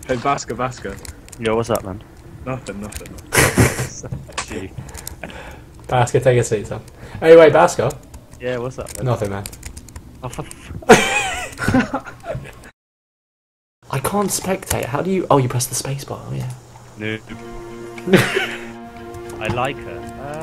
Hey, Basker. Yo, what's up, man? Nothing. Gee. Basker, take a seat, son. Anyway, Basker. Yeah, what's up, man? Nothing, man. Oh, I can't spectate. How do you... Oh, you press the spacebar. Oh, yeah. Noob. I like her.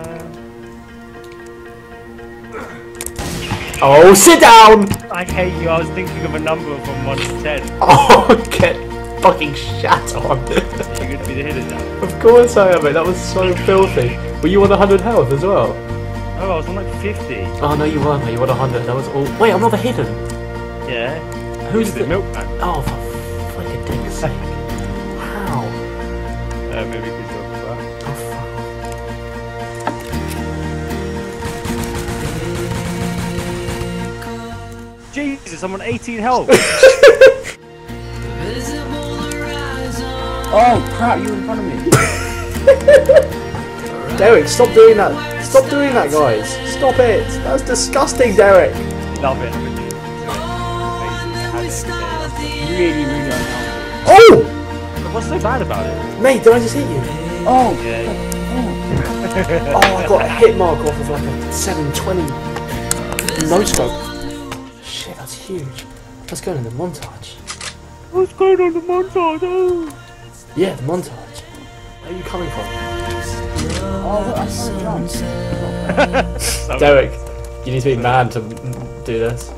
Oh, sit down! I hate you. I was thinking of a number from 1 to 10. Oh, get fucking shat on. You're going to be the hidden now. Of course I am, mate. That was so filthy. Were you on 100 health as well? Oh, I was on like 50. Oh, no, you weren't, mate. You were on 100. That was all... Wait, I'm not the hidden. Yeah. Who's the milkman? Oh, for fucking dick's sake. How? Maybe we can talk about. Oh, fuck. Jesus, I'm on 18 health. Oh crap! You in front of me. Derek, stop doing that. Stop doing that, guys. Stop it. That's disgusting, Derek. Love it. Really unhealthy. Oh! But what's so bad about it? Mate, did I just hit you? Oh. Yeah. Oh, I got a hit mark off of like a 720 no scope. Shit, that's huge. Let's go in the montage. What's going on the montage? Oh. Yeah, the montage. Where are you coming from? Oh, I can't jump. Derek, you need to be man to do this.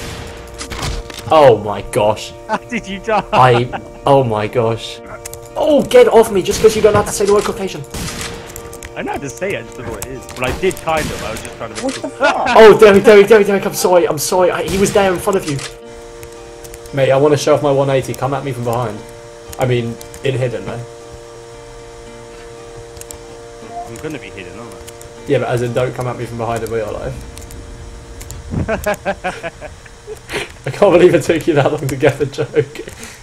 Oh my gosh. How did you die? Oh my gosh. Oh, get off me just because you don't have to say the word Caucasian. I know how to say it, I just don't know what it is. But I did kind of, I was just trying to... What the fuck? Oh, Derek, I'm sorry. He was there in front of you. Mate, I want to show off my 180. Come at me from behind. I mean, in hidden, man. I'm gonna be hidden, aren't I? Yeah, but as in, don't come at me from behind in real life. I can't believe it took you that long to get the joke.